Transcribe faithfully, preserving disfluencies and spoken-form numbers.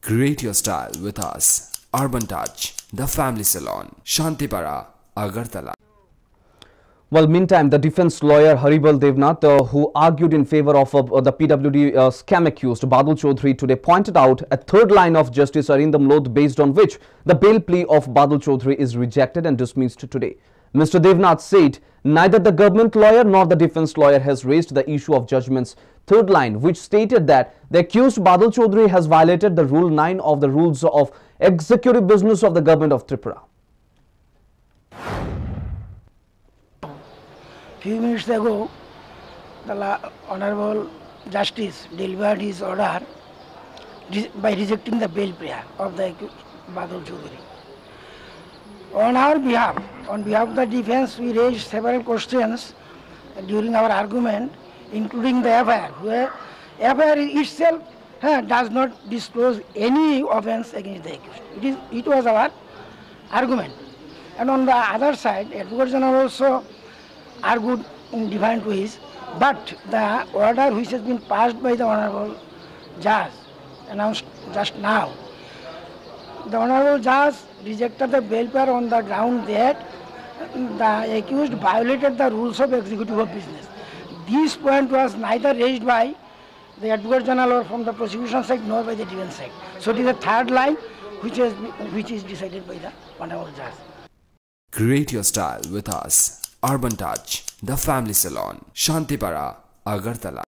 Create your style with us. Urban Touch, the family salon, Shantipara, Agartala. Well, meantime, the defense lawyer Haribal Debnath, uh, who argued in favor of uh, the P W D uh, scam accused Badal Chowdhury, today pointed out a third line of Justice Arindam Lodh, based on which the bail plea of Badal Chowdhury is rejected and dismissed today. Mister Debnath said neither the government lawyer nor the defense lawyer has raised the issue of judgment's third line, which stated that the accused Badal Chowdhury has violated the Rule nine of the Rules of Executive Business of the Government of Tripura. Few minutes ago, the Honorable Justice delivered his order by rejecting the bail plea of the accused Badal Chowdhury. On our behalf, on behalf of the defense, we raised several questions during our argument, including the F I R, where F I R itself uh, does not disclose any offence against the accused. It is, it was our argument. And on the other side, Advocate General also argued in different ways, but the order which has been passed by the Honorable Judge, announced just now, the Honorable Judge rejected the bail plea on the ground that the accused violated the rules of executive of business. This point was neither raised by the Advocate General or from the prosecution side nor by the defense side. So it is a third line which is, which is decided by the Honorable Judge. Create your style with us. Urban Touch, the family salon, Shantipara, Agartala.